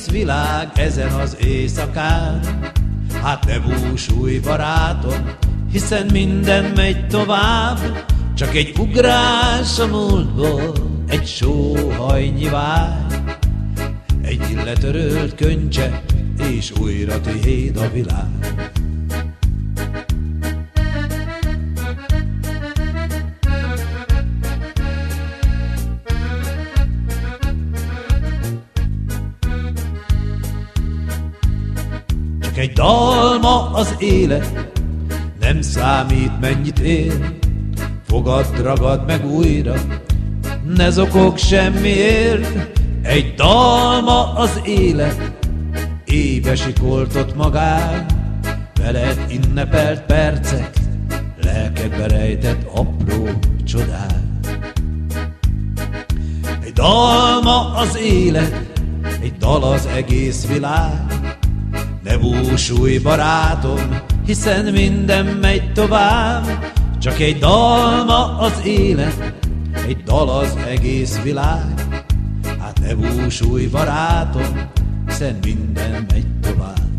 világ ezen az éjszakán. Hát ne búsulj, barátom, hiszen minden megy tovább, csak egy ugrás a múltból, egy sóhajnyi vágy, egy illetörölt könycse, és újra tiéd a világ. Csak egy dalma az élet, nem számít mennyit ér, fogad, ragad meg újra, ne zokog semmiért. Egy dalma az élet, éjbe sikoltott magán, veled ünnepelt percek, lelkedbe rejtett apró csodák. Egy dalma az élet, egy dal az egész világ, ne búsulj, barátom, hiszen minden megy tovább, csak egy dalma az élet, egy dal az egész világ. Hát ne búsulj, barátom, hiszen minden megy tovább.